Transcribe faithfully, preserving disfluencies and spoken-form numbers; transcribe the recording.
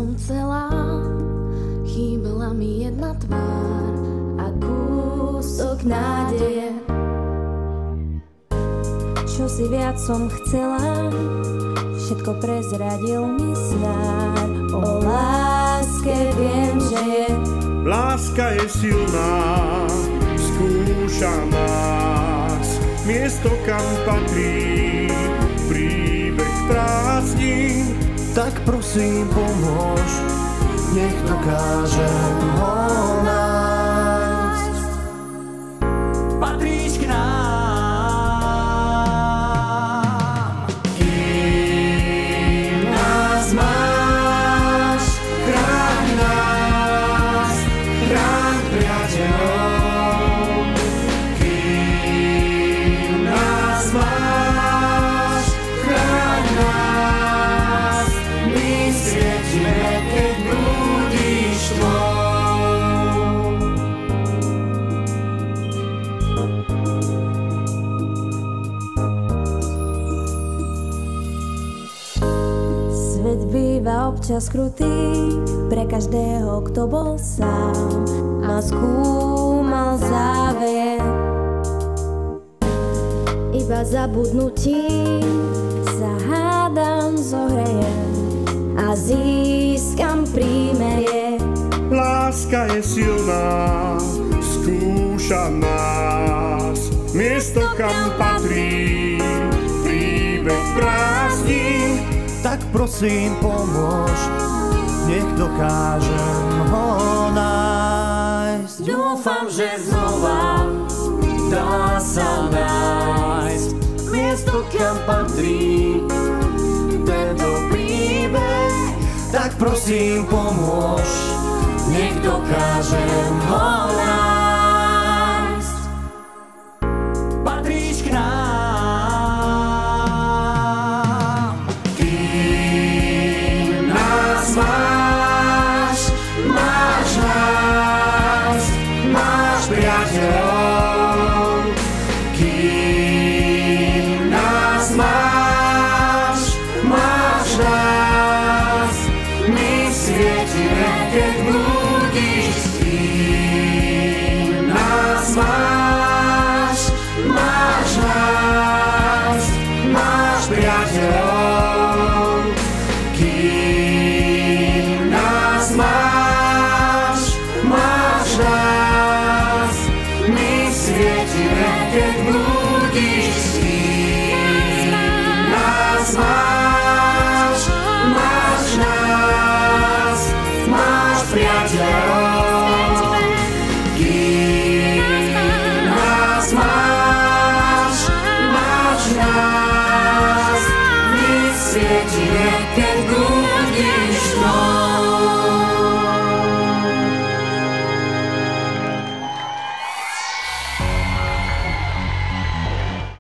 som chcela, chýbala mi jedna tvár a kúsok nádeje. Čo si viac som chcela, všetko prezradil mi snár. O láske viem, že je. Láska je silná, skúša nás, miesto kam patrí, príbeh prázdnin. Tak prosím pomôž, nech dokážem ho nájsť. Patríš k nám, kým nás máš, chráň nás, chráň priateľov. Kým nás máš, chráň nás, my svietime, keď budíš tvoj. Svet býva občas krutý pre každého, kto bol sám a skúmal záveje. Iba zabudnutím Sa hádam zohrejem a získam prímerie. Láska je silná, skúša nás, miesto kam patrí, príbeh prázdnin. Tak prosím pomôž, nech dokážem ho nájsť. Dúfam, že znova dá sa nájsť miesto, kam patrí tento príbeh. Tak prosím pomôž, nech dokážem ho nájsť.